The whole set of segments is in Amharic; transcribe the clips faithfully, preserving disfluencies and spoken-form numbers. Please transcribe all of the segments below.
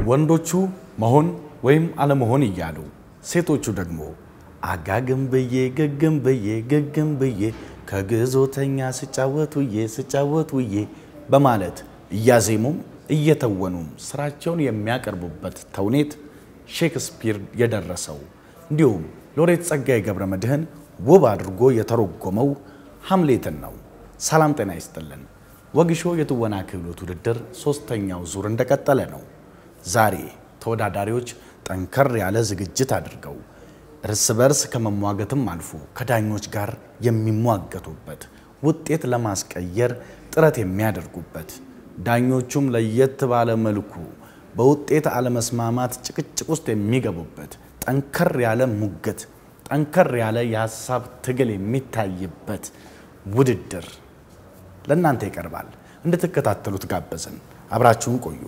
ወንዶቹ መሆን ወይም አለመሆን ይያሉ ሴቶቹ ደግሞ አጋግም በየ ገገም በየ ገገም በየ ከግዞተኛ ስጫወቱዬ ስጫወቱዬ በማለት እያዜሙም እየተወኑም ስራቸውን የሚያቀርቡበት ተውኔት ሼክስፒር የደረሰው እንዲሁም ሎሬት ጸጋዬ ገብረመድህን ውብ አድርጎ የተረጎመው ሃምሌትን ነው። ሰላም ጤና ይስጥልን። ወግሾ የትወና ክህሎት ውድድር ሶስተኛው ዙር እንደቀጠለ ነው። ዛሬ ተወዳዳሪዎች ጠንከር ያለ ዝግጅት አድርገው እርስ በርስ ከመሟገትም አልፎ ከዳኞች ጋር የሚሟገቱበት ውጤት ለማስቀየር ጥረት የሚያደርጉበት ዳኞቹም ለየት ባለ መልኩ በውጤት አለመስማማት ጭቅጭቅ ውስጥ የሚገቡበት ጠንከር ያለ ሙገት ጠንከር ያለ የሐሳብ ትግል የሚታይበት ውድድር ለእናንተ ይቀርባል። እንድትከታተሉት ጋበዝን። አብራችሁን ቆዩ።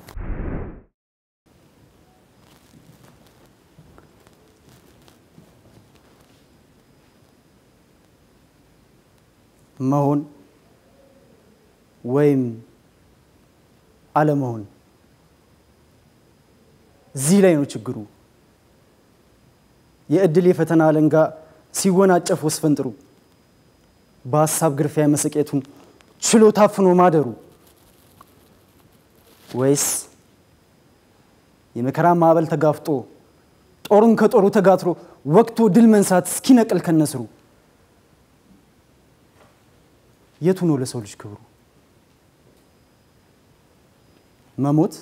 መሆን ወይም አለመሆን እዚህ ላይ ነው ችግሩ። የእድል የፈተና አለንጋ ሲወናጨፍ ወስፈንጥሩ በሐሳብ ግርፊያ መስቀየቱን ችሎ ታፍኖ ማደሩ ወይስ የመከራ ማዕበል ተጋፍጦ ጦሩን ከጦሩ ተጋትሮ ወቅቶ ድል መንሳት እስኪነቅል ከነስሩ የቱ ነው ለሰው ልጅ ክብሩ? መሞት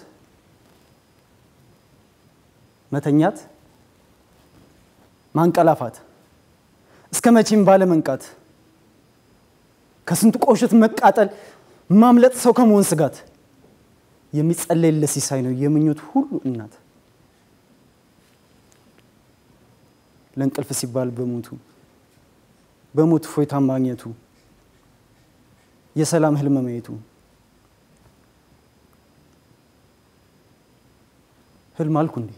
መተኛት ማንቀላፋት እስከ መቼም ባለ መንቃት ከስንቱ ቆሸት መቃጠል ማምለጥ ሰው ከመሆን ስጋት የሚጸለይለት ሲሳይ ነው የምኞት ሁሉ እናት። ለንቅልፍ ሲባል በሞቱ በሞት ፎይታ ማግኘቱ የሰላም ህልም ማየቱ ህልም አልኩ እንዴ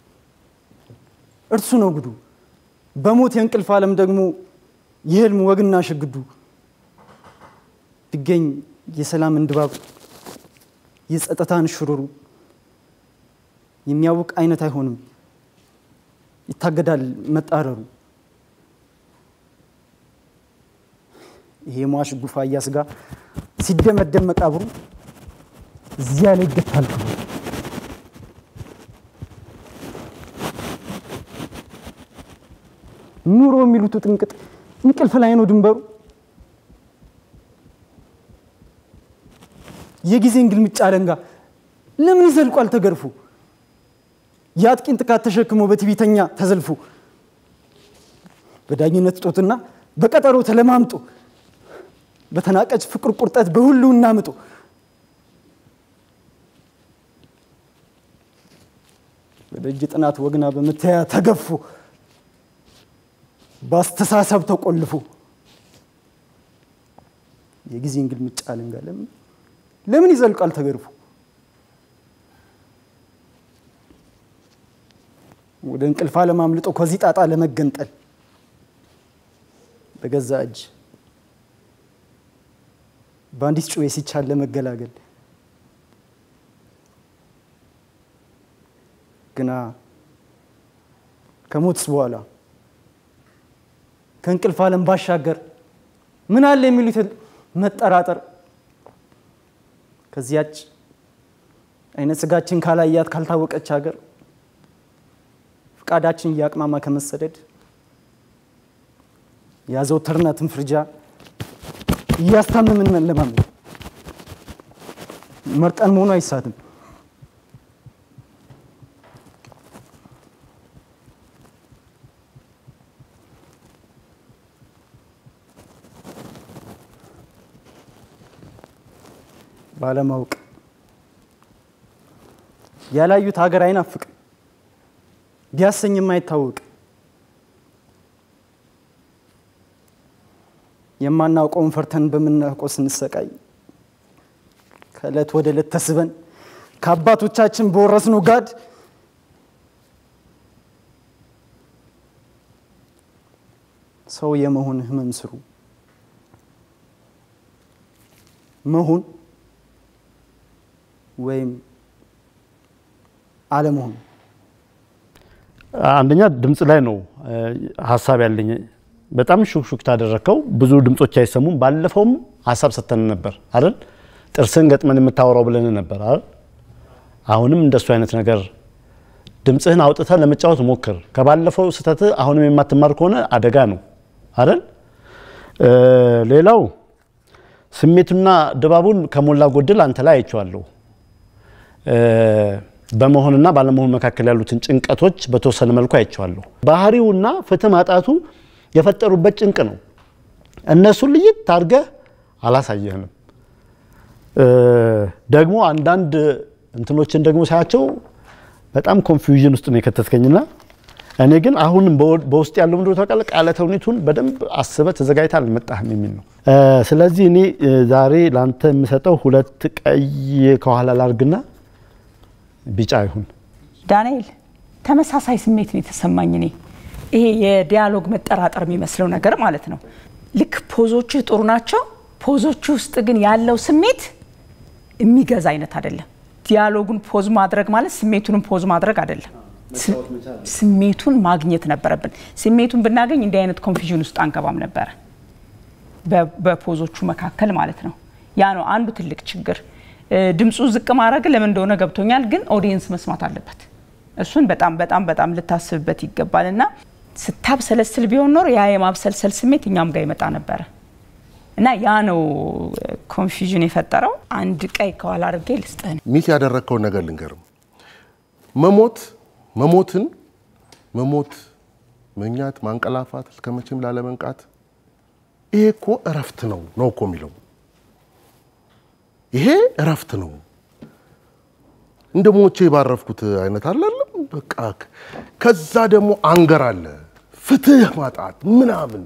እርሱ ነው ጉዱ። በሞት የንቅልፍ ዓለም ደግሞ የህልም ወግና ሽግዱ ቢገኝ የሰላም እንድባብ የጸጥታን ሽሩሩ የሚያውቅ አይነት አይሆንም ይታገዳል መጣረሩ። ይሄ ሟሽ ጉፋያ ስጋ ሲደመደም መቃብሩ እዚያ ላይ ይገታል ክብሩ። ኑሮ የሚሉት ጥንቅጥ እንቅልፍ ላይ ነው ድንበሩ። የጊዜ እንግልምጫ አለንጋ ለምን ይዘልቋል ተገርፉ? ያጥቂን ጥቃት ተሸክሞ በትቢተኛ ተዘልፉ በዳኝነት ጦትና በቀጠሮ ተለማምጦ በተናቀጭ ፍቅር ቁርጠት በሁሉና ምጦ በደጅ ጥናት ወግና በመተያ ተገፉ ባስተሳሰብ ተቆልፉ የጊዜ እንግልምጫ አለንጋ ለምን ለምን ይዘልቃል ተገርፉ? ወደ እንቅልፍ ዓለም አምልጦ ከዚህ ጣጣ ለመገንጠል በገዛ እጅ ባንዲስ ጩዌ ሲቻል ለመገላገል ግና ከሞትስ በኋላ ከእንቅልፍ ዓለም ባሻገር ምን አለ የሚሉት መጠራጠር ከዚያች አይነት ስጋችን ካላያት ካልታወቀች ሀገር ፍቃዳችን ያቅማማ ከመሰደድ ያዘው ተርናትን ፍርጃ ያስታመምን ለማመን መርጠን መሆኑ አይሳትም። ባለማወቅ ያላዩት ሀገር አይናፍቅ ቢያሰኝ የማይታወቅ የማናውቀውን ፈርተን በመናቆስ እንሰቃይ ከለት ወደ ለት ተስበን ከአባቶቻችን በወረስነው ጋድ ሰው የመሆን ህመም ስሩ መሆን ወይም አለመሆን አንደኛ ድምጽ ላይ ነው ሐሳብ ያለኝ በጣም ሹክሹክ ታደረከው ብዙ ድምጾች አይሰሙም ባለፈውም ሐሳብ ሰተን ነበር አይደል ጥርስን ገጥመን የምታወራው ብለን ነበር አይደል አሁንም እንደሱ አይነት ነገር ድምጽህን አውጥተህ ለመጫወት ሞክር ከባለፈው ስተት አሁንም የማትማር ከሆነ አደጋ ነው አይደል ሌላው ስሜቱና ድባቡን ከሞላ ጎደል አንተ ላይ አይቻለሁ በመሆንና ባለመሆን መካከል ያሉትን ጭንቀቶች በተወሰነ መልኩ አይቻለሁ ባህሪውና ፍትህ ማጣቱ የፈጠሩበት ጭንቅ ነው እነሱ ልይት ታርገህ አላሳየህንም ደግሞ አንዳንድ እንትኖችን ደግሞ ሳያቸው በጣም ኮንፊውዥን ውስጥ ነው የከተትከኝና እኔ ግን አሁንም በውስጥ ያለው ምንድነው ታውቃለህ ቃለ ተውኔቱን በደንብ አስበህ ተዘጋጅተህ አልመጣህም የሚል ነው ስለዚህ እኔ ዛሬ ላንተ የምሰጠው ሁለት ቀይ ከኋላ ላርግና ቢጫ ይሁን ዳንኤል ተመሳሳይ ስሜት ነው የተሰማኝ እኔ ይሄ የዲያሎግ መጠራጠር የሚመስለው ነገር ማለት ነው ልክ ፖዞቹ ጥሩ ናቸው ፖዞቹ ውስጥ ግን ያለው ስሜት የሚገዛ አይነት አይደለም ዲያሎጉን ፖዝ ማድረግ ማለት ስሜቱን ፖዝ ማድረግ አይደለም ስሜቱን ማግኘት ነበርብን ስሜቱን ብናገኝ እንዲህ አይነት ኮንፊውዥን ውስጥ አንገባም ነበር በፖዞቹ መካከል ማለት ነው ያ ነው አንዱ ትልቅ ችግር ድምጹ ዝቅ ማድረግ ለምን እንደሆነ ገብቶኛል ግን ኦዲየንስ መስማት አለበት እሱን በጣም በጣም በጣም ልታስብበት ይገባልና ስታብሰለስል ቢሆን ኖር ያ የማብሰልሰል ስሜት እኛም ጋር ይመጣ ነበር እና ያ ነው ኮንፊውዥን የፈጠረው አንድ ቀይ ከኋላ አድርጌ ልስጠን ሚስ ያደረከው ነገር ልንገርም መሞት መሞትን መሞት መኛት ማንቀላፋት እስከመቼም ላለመንቃት ይሄ እኮ እረፍት ነው ነው እኮ የሚለው ይሄ እረፍት ነው እንደሞቼ ባረፍኩት አይነት አይደለም በቃ ከዛ ደግሞ አንገር አለ ፍትህ ማጣት ምናምን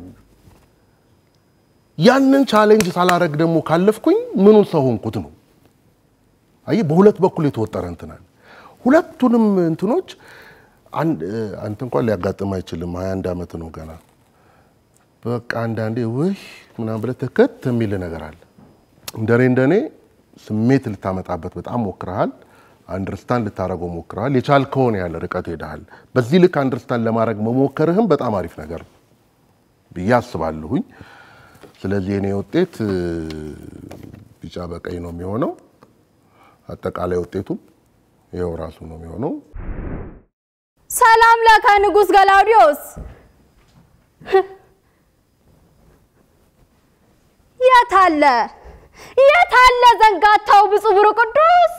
ያንን ቻሌንጅ ሳላረግ ደግሞ ካለፍኩኝ ምኑን ሰው ሆንኩት ነው አይ በሁለት በኩል የተወጠረ እንትናል ሁለቱንም እንትኖች አንተ እንኳን ሊያጋጥም አይችልም ሃያ አንድ አመት ነው ገና በቃ አንዳንዴ ወይ ምናምን ብለ ተከት የሚል ነገር አለ እንደኔ እንደኔ ስሜት ልታመጣበት በጣም ሞክረሃል አንደርስታንድ ልታረገው ሞክረሃል የቻልከውን ያለ ርቀት ሄደሃል በዚህ ልክ አንደርስታንድ ለማድረግ መሞከርህም በጣም አሪፍ ነገር ብያስባለሁኝ ስለዚህ እኔ ውጤት ቢጫ በቀይ ነው የሚሆነው አጠቃላይ ውጤቱ ይሄው ራሱ ነው የሚሆነው ሰላም ለካ ንጉስ ገላውዲዮስ የታለ የታለ ዘንጋታው ብፁዕ ብሩ ቅዱስ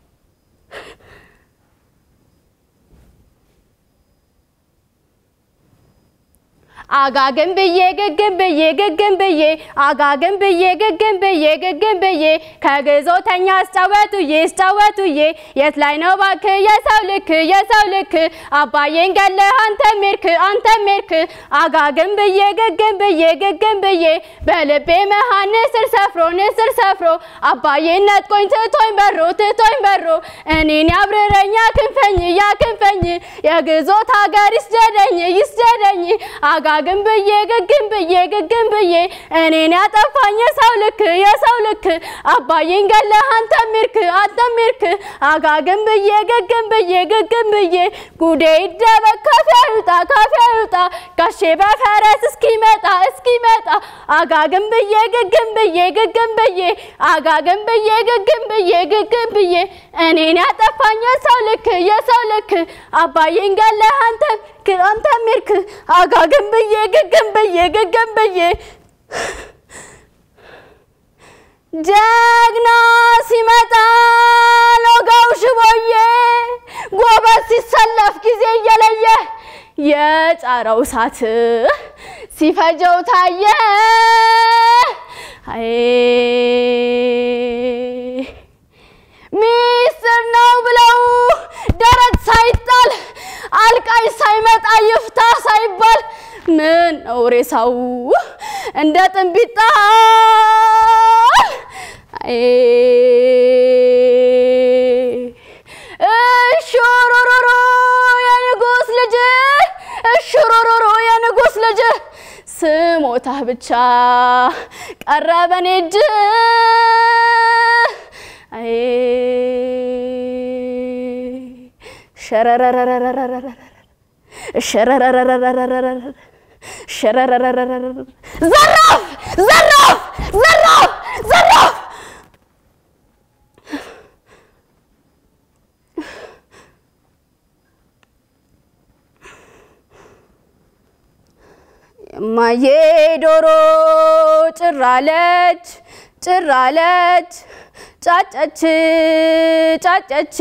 አጋገን በየ ገገን በየ ገገን በየ አጋገን በየ ገገን በየ ገገን በየ ከገዞተኛ አስጫወቱ ይስጫወቱ የት ላይ ነው ባክ የሰው ልክ የሰው ልክ አባዬን ገለ አንተ ሜርክ አንተ ሜርክ አጋገን በየ ገገን በየ ገገን በየ በልቤ መሃን ስር ሰፍሮ ንስር ሰፍሮ አባዬን ነጥቆኝ ትቶኝ በሮ ትቶኝ በሮ እኔን ያብረረኛ ክንፈኝ ያ ክንፈኝ የግዞት ሀገር ይስደደኝ ይስደደኝ አጋ ገገን በየ ገገን በየ ገገን በየ እኔን ያጠፋኝ የሰው ልክ የሰው ልክ አባዬን ገለ አንተ ሜርክ አንተ ሜርክ አጋገን በየ ገገን በየ ገገን በየ ጉዴ ይደበቅ ካፊያ ይውጣ ካፊያ ይውጣ ጋሼ በፈረስ እስኪመጣ እስኪመጣ አጋገን በየ ገገን በየ ገገን በየ አጋገን በየ ገገን በየ ገገን በየ እኔን ያጠፋኝ የሰው ልክ የሰው ልክ አባዬን ገለ አንተ አንተ ሜርክ አጋገን በየ ገገን በየ ገገን በየ ጀግና ሲመጣ ለጋው ሽቦዬ ጎበዝ ሲሰለፍ ጊዜ እየለየ የጫራው ሳት ሲፈጀው ታየ አይ ሚስጥር ነው ብለው ደረት ሳይጣል አልቃይ ሳይመጣ ይፍታ ሳይባል ምን ነው ሬሳው እንደ ጥንቢጣ አይ እሹሩሩሩ የንጉስ ልጅ እሹሩሩሩ የንጉስ ልጅ ስሞታ ብቻ ቀረበኔ እጅ አይ ሸረረረረረረረ ሸረረረረረረረ ሸረረረረረረ ዘራፍ ዘራፍ ዘራፍ ዘራፍ ማዬ ዶሮ ጭራለች ጭራለች ጫጨች ጫጨች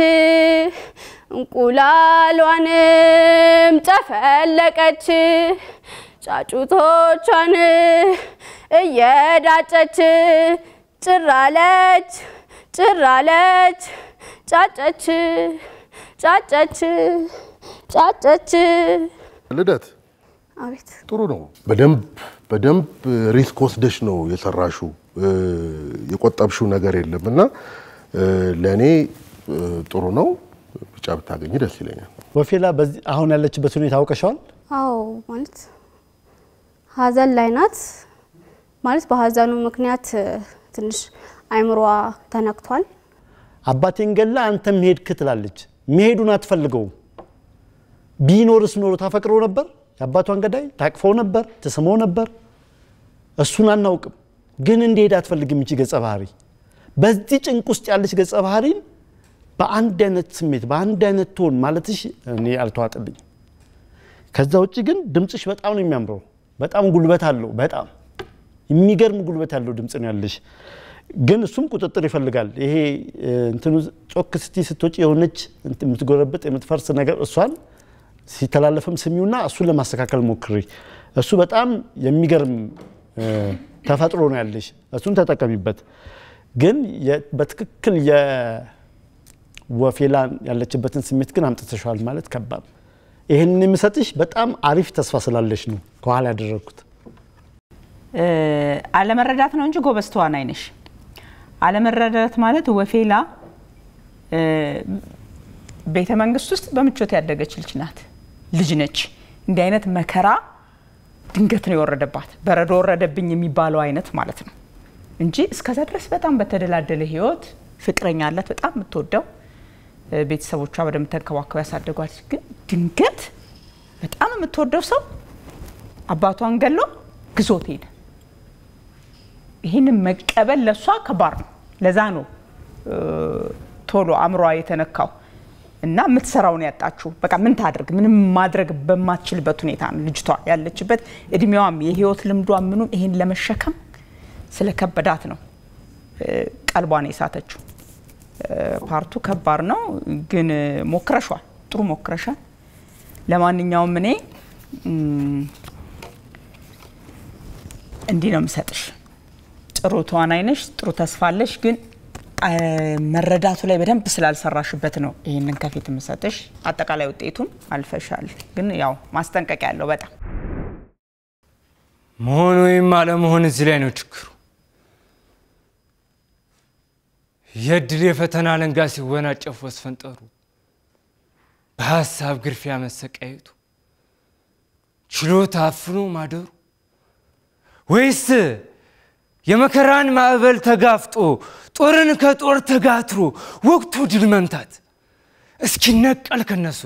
እንቁላሏንም ጨፈለቀች ጫጩቶቿን እየዳጨች ጭራለች ጭራለች ጫጨች ጫጨች ጫጨች ልደት አቤት ጥሩ ነው በደንብ በደንብ ሪስክ ወስደሽ ነው የሰራሹ የቆጠብሽው ነገር የለምና ለኔ ጥሩ ነው ብቻ ብታገኝ ደስ ይለኛል ወፌላ በዚህ አሁን ያለችበት ሁኔታ አውቀሻል አዎ ማለት ሀዘን ላይ ናት ማለት በሀዘኑ ምክንያት ትንሽ አይምሮዋ ተነክቷል አባቴን ገላ አንተም ሄድክ ትላለች መሄዱን አትፈልገው ቢኖርስ ኖሮ ታፈቅረው ነበር አባቷን ገዳይ ታቅፈው ነበር ተሰማው ነበር እሱን አናውቅም ግን እንዴት አትፈልግም እቺ ገጸ ባህሪ በዚህ ጭንቅ ውስጥ ያለች ገጸ ባህሪን በአንድ አይነት ስሜት በአንድ አይነት ቶን ማለትሽ እኔ አልተዋጥልኝ ከዛ ውጪ ግን ድምጽሽ በጣም ነው የሚያምረው በጣም ጉልበት አለው በጣም የሚገርም ጉልበት ያለው ድምጽ ነው ያለሽ ግን እሱም ቁጥጥር ይፈልጋል ይሄ እንትኑ ጮክ ስቲ ስትወጪ የሆነች የምትጎረብጥ የምትፈርስ ነገር እሷን ሲተላለፈም ስሚውና እሱን ለማስተካከል ሞክሪ እሱ በጣም የሚገርም ተፈጥሮ ነው ያለሽ እሱን ተጠቀሚበት ግን በትክክል የወፌላን ያለችበትን ስሜት ግን አምጥተሻል ማለት ከባድ ይሄንን የምሰጥሽ በጣም አሪፍ ተስፋ ስላለሽ ነው ከኋላ ያደረኩት አለመረዳት ነው እንጂ ጎበዝ ተዋናይ ነሽ አለመረዳት ማለት ወፌላ ቤተ መንግስት ውስጥ በምቾት ያደገች ልጅ ናት ልጅ ነች እንዲህ አይነት መከራ ድንገት ነው የወረደባት በረዶ ወረደብኝ የሚባለው አይነት ማለት ነው እንጂ እስከዛ ድረስ በጣም በተደላደለ ህይወት ፍቅረኛ አላት በጣም የምትወደው ቤተሰቦቿ በደም ተንከባከው ያሳደጓት ግን ድንገት በጣም የምትወደው ሰው አባቷን ገሎ ግዞት ሄደ ይሄን መቀበል ለሷ ከባድ ነው ለዛ ነው ቶሎ አምሯ የተነካው እና ምትሰራው ነው ያጣችሁ በቃ ምን ታድርግ ምንም ማድረግ በማትችልበት ሁኔታ ነው ልጅቷ ያለችበት እድሜዋም የህይወት ልምዷ ምኑም ይሄን ለመሸከም ስለከበዳት ነው ቀልቧን የሳተችው ፓርቱ ከባድ ነው ግን ሞክረሻል ጥሩ ሞክረሻል ለማንኛውም እኔ እንዲህ ነው የምሰጥሽ ጥሩ ተዋናይ ነሽ ጥሩ ተስፋለሽ ግን መረዳቱ ላይ በደንብ ስላልሰራሽበት ነው ይሄንን ከፊት የምሰጥሽ አጠቃላይ ውጤቱን አልፈሻል ግን ያው ማስጠንቀቂያ ያለው በጣም መሆን ወይም አለመሆን እዚህ ላይ ነው ችግሩ የድል የፈተና ለንጋ ሲወናጨፍ ወስፈንጠሩ በሐሳብ ግርፊያ መሰቃየቱ ችሎታ አፍኖ ማደሩ ወይስ የመከራን ማዕበል ተጋፍጦ ጦርን ከጦር ተጋትሮ ወቅቱ ድል መምታት እስኪ ነቀል ከነስሩ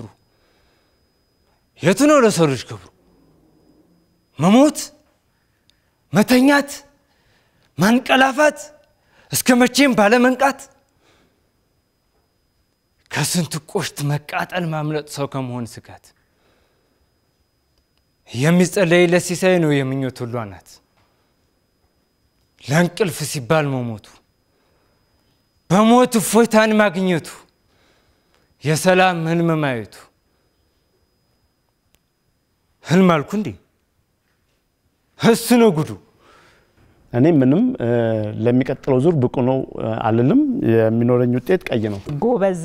የቱ ነው ለሰው ልጅ ክብሩ መሞት መተኛት ማንቀላፋት እስከ መቼም ባለ መንቃት ከስንት ቆሽት መቃጠል ማምለጥ ሰው ከመሆን ስጋት የሚጸለይለት ሲሳይ ነው የምኞት ሁሉ አናት ለንቅልፍ ሲባል መሞቱ በሞት እፎይታን ማግኘቱ የሰላም ህልም ማየቱ ህልም አልኩ እንዴ እሱ ነው ጉዱ እኔ ምንም ለሚቀጥለው ዙር ብቁ ነው አልልም የሚኖረኝ ውጤት ቀይ ነው ጎበዝ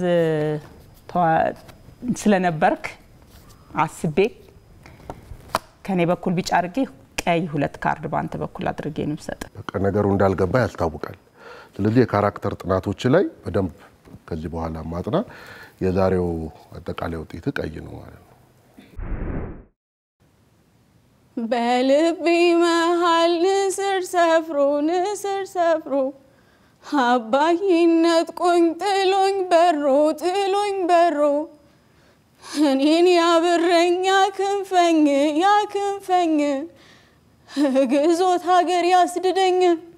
ስለነበርክ አስቤ ከኔ በኩል ቢጫ አድርጌ ቀይ ሁለት ካርድ ባንተ በኩል አድርጌ ነው ሰጠ በቃ ነገሩ እንዳልገባ ያስታውቃል ስለዚህ የካራክተር ጥናቶች ላይ በደንብ ከዚህ በኋላ ማጥና የዛሬው አጠቃላይ ውጤት ቀይ ነው ማለት ነው በልቤ መሃል ንስር ሰፍሮ ንስር ሰፍሮ አባይነት ቆኝ ጥሎኝ በሮ ጥሎኝ በሮ እኔን ያብረኝ ያክንፈኝ ያክንፈኝ ግዞት ሀገር ያስድደኝ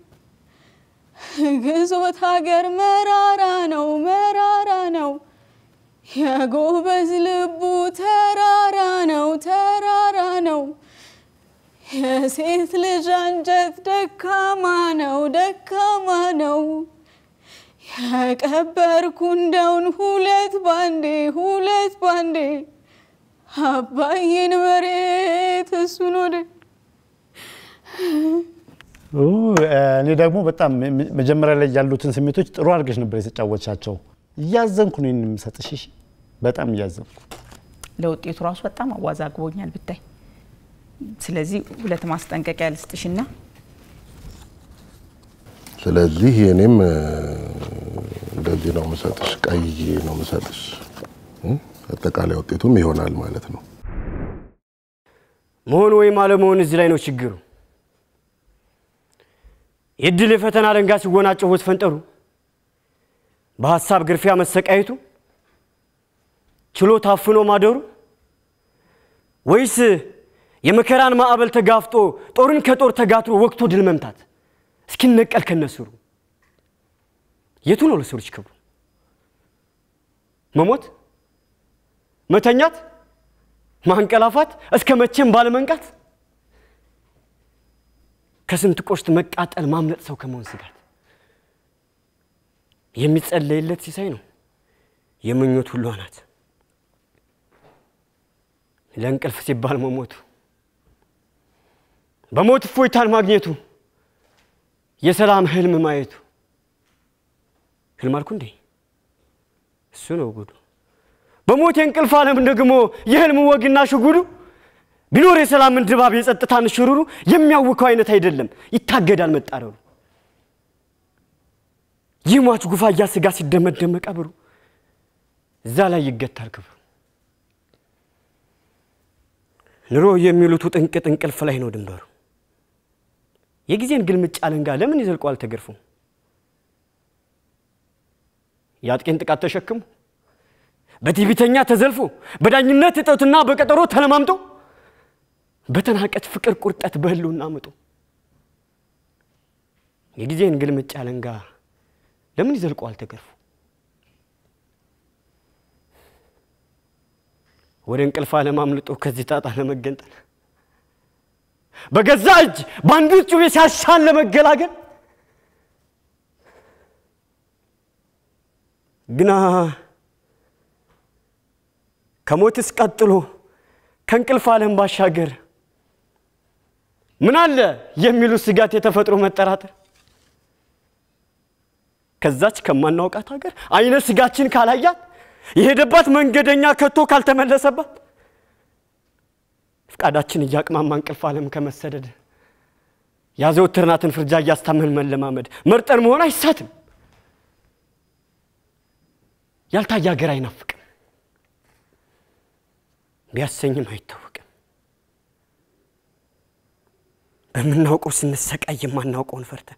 ግዞት ሀገር መራራ ነው መራራ ነው የጎበዝ ልቡ ተራራ ነው ተራራ ነው የሴት ልጅ አንጀት ደካማ ነው ደካማ ነው ያቀበርኩ እንደውን ሁለት ባንዴ ሁለት ባንዴ አባዬን መሬት እሱን ወደ ኦ እኔ ደግሞ በጣም መጀመሪያ ላይ ያሉትን ስሜቶች ጥሩ አድርገሽ ነበር የተጫወቻቸው ያዘንኩ ነው የምሰጥሽ እሺ በጣም ያዘንኩ ለውጤቱ ራሱ በጣም አዋዛግቦኛል ብታይ ስለዚህ ሁለት ማስጠንቀቂያ ልስጥሽና ስለዚህ የኔም እንደዚህ ነው መሰጥሽ ቀይ ነው መሰጥሽ አጠቃላይ ውጤቱም ይሆናል ማለት ነው መሆን ወይ ማለመሆን እዚህ ላይ ነው ችግሩ የድል የፈተና ደንጋ ሲወናጨው ወስፈንጠሩ በሐሳብ ግርፊያ መሰቃየቱ ችሎታ አፍኖ ማደሩ ወይስ የመከራን ማዕበል ተጋፍጦ ጦርን ከጦር ተጋትሮ ወቅቶ ድል መምታት እስኪነቀል ከነስሩ የቱ ነው ለሰዎች ክብሩ መሞት መተኛት ማንቀላፋት እስከ መቼም ባለመንቃት ከስንት ቆሽት መቃጠል ማምለጥ ሰው ከመሆን ስጋት የሚጸለይለት ሲሳይ ነው የምኞት ሁሉ አናት ለእንቅልፍ ሲባል መሞቱ በሞት እፎይታን ማግኘቱ የሰላም ህልም ማየቱ ህልም አልኩ እንዴ እሱ ነው ጉዱ በሞት የእንቅልፍ ዓለም ደግሞ የህልም ወግና ሽጉዱ ቢኖር የሰላም ድባብ የጸጥታን ሽሩሩ የሚያውከው አይነት አይደለም ይታገዳል መጣረሩ ይሟች ጉፋያ ስጋ ሲደመደም ቀብሩ እዛ ላይ ይገታል ክብሩ ንሮ የሚሉት ጥንቅጥ እንቅልፍ ላይ ነው ድንበሩ የጊዜን ግልምጫ አለንጋ ለምን ይዘልቋል ተገርፉ ያጥቂን ጥቃት ተሸክሙ በቲቪተኛ ተዘልፎ በዳኝነት እጦትና በቀጠሮ ተለማምጦ በተናቀት ፍቅር ቁርጠት በህሉና አመጡ የጊዜን ግልምጫ አለንጋ ለምን ይዘልቋል ተገርፉ ወደ እንቅልፍ አለማምልጦ ከዚህ ጣጣ ለመገንጠል በገዛ እጅ ባንዱ ጩቤ ሲያሻን ለመገላገል ግና ከሞትስ ቀጥሎ ከእንቅልፍ ዓለም ባሻገር ምን አለ የሚሉ ስጋት የተፈጥሮ መጠራጠር ከዛች ከማናውቃት ሀገር አይነ ስጋችን ካላያት የሄደባት መንገደኛ ከቶ ካልተመለሰባት ፍቃዳችን ያቅማማ እንቅልፍ ዓለም ከመሰደድ ያዘውትርናትን ፍርጃ ያስታመን መለማመድ መርጠን መሆን አይሳትም ያልታየ ሀገር አይናፍቅም ቢያሰኝም አይታወቅም በመናውቀው ስንሰቃይ የማናውቀውን ፈርተን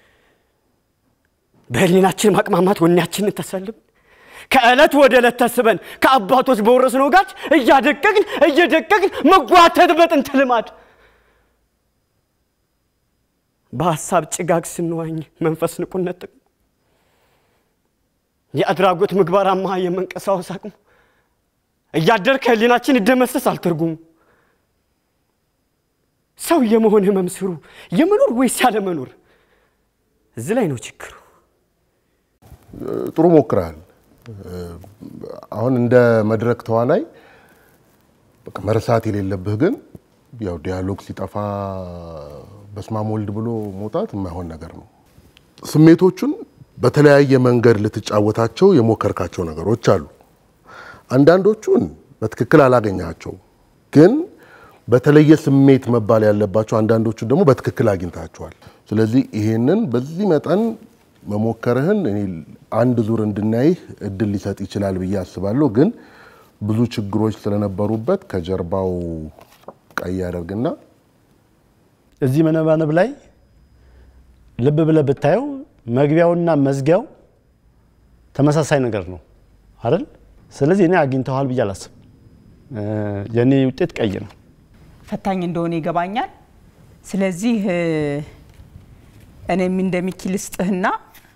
በህሊናችን ማቅማማት ወኔያችንን ተሰልብ ከእለት ወደ እለት ተስበን ከአባቶች በወረስነው ጋር እያደቀቅን እየደቀቅን መጓተት በጥንት ልማድ በሐሳብ ጭጋግ ስንዋኝ መንፈስ ንቁነት የአድራጎት ምግባራማ የመንቀሳውስ አቅሙ እያደር ከህሊናችን ይደመሰስ አልተርጉሙ ሰው የመሆን ህመምስሩ የመኖር ወይስ ያለ መኖር እዚህ ላይ ነው ችግሩ ጥሩ ሞክራል አሁን እንደ መድረክ ተዋናይ በቃ መርሳት የሌለብህ ግን ያው ዲያሎግ ሲጠፋ በስማም ወልድ ብሎ መውጣት የማይሆን ነገር ነው ስሜቶቹን በተለያየ መንገድ ልትጫወታቸው የሞከርካቸው ነገሮች አሉ አንዳንዶቹን በትክክል አላገኛቸው ግን በተለየ ስሜት መባል ያለባቸው አንዳንዶቹ ደግሞ በትክክል አግኝታቸዋል ስለዚህ ይሄንን በዚህ መጠን መሞከርህን እኔ አንድ ዙር እንድናይህ እድል ሊሰጥ ይችላል ብዬ አስባለሁ ግን ብዙ ችግሮች ስለነበሩበት ከጀርባው ቀይ ያደርግና እዚህ መነባነብ ላይ ልብ ብለህ ብታየው መግቢያውና መዝጊያው ተመሳሳይ ነገር ነው አይደል ስለዚህ እኔ አግኝተዋል ብዬ አላስብ የኔ ውጤት ቀይ ነው ፈታኝ እንደሆነ ይገባኛል ስለዚህ እኔም እንደሚኪልስጥህና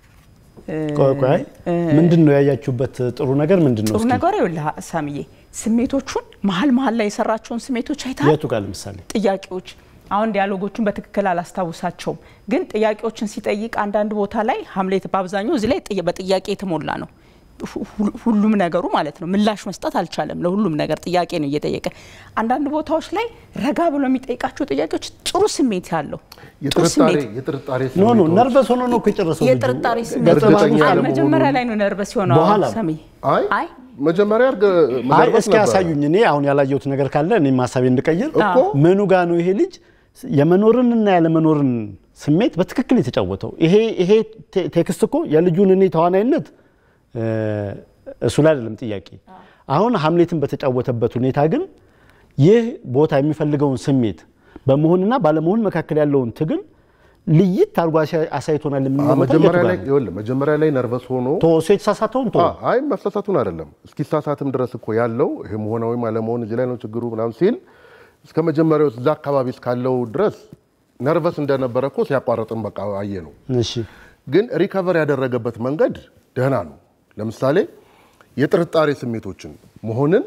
ቆይ ቆይ ምንድነው ያያችሁበት ጥሩ ነገር ምንድነው ጥሩ ነገር ይኸውልህ ሳሚዬ ስሜቶቹን መሃል መሃል ላይ የሰራቸውን ስሜቶች አይታል የቱ ጋር ለምሳሌ ጥያቄዎች አሁን ዲያሎጎቹን በትክክል አላስታውሳቸውም ግን ጥያቄዎችን ሲጠይቅ አንዳንድ ቦታ ላይ ሀምሌት ባብዛኛው እዚህ ላይ በጥያቄ የተሞላ ነው ሁሉም ነገሩ ማለት ነው ምላሽ መስጠት አልቻለም ለሁሉም ነገር ጥያቄ ነው እየጠየቀ አንዳንድ ቦታዎች ላይ ረጋ ብሎ የሚጠይቃቸው ጥያቄዎች ጥሩ ስሜት ያለው የጥርጣሬ የጥርጣሬ ኖ ኖ ነርቨስ ሆኖ ነው ከጨረሰው የጥርጣሬ ስሜት መጀመሪያ ላይ ነው ነርቨስ ሆኖ ሰሚ አይ አይ መጀመሪያ አይ እስኪ ያሳዩኝ እኔ አሁን ያላየሁት ነገር ካለ እኔ ማሳቤ እንድቀይር ምኑ ጋር ነው ይሄ ልጅ የመኖርንና ያለመኖርን ስሜት በትክክል የተጫወተው ይሄ ይሄ ቴክስት እኮ የልጁን እኔ ተዋናይነት እሱ ላይ አይደለም ጥያቄ አሁን ሀምሌትን በተጫወተበት ሁኔታ ግን ይህ ቦታ የሚፈልገውን ስሜት በመሆንና ባለመሆን መካከል ያለውን ትግል ልይት አርጓ አሳይቶናል ምን መጀመሪያ ላይ ይወል መጀመሪያ ላይ ነርቨስ ሆኖ ተወሰ የተሳሳተውን ተው አይ መሳሳቱን አይደለም እስኪ ሳሳትም ድረስ እኮ ያለው ይሄ መሆናዊ ማለመሆን እዚህ ላይ ነው ችግሩ ምናም ሲል እስከ መጀመሪያው እዛ አካባቢ እስካለው ድረስ ነርቨስ እንደነበረ እኮ ሲያቋርጥም በቃ አየ ነው እሺ ግን ሪከቨር ያደረገበት መንገድ ደህና ነው ለምሳሌ የጥርጣሬ ስሜቶችን መሆንን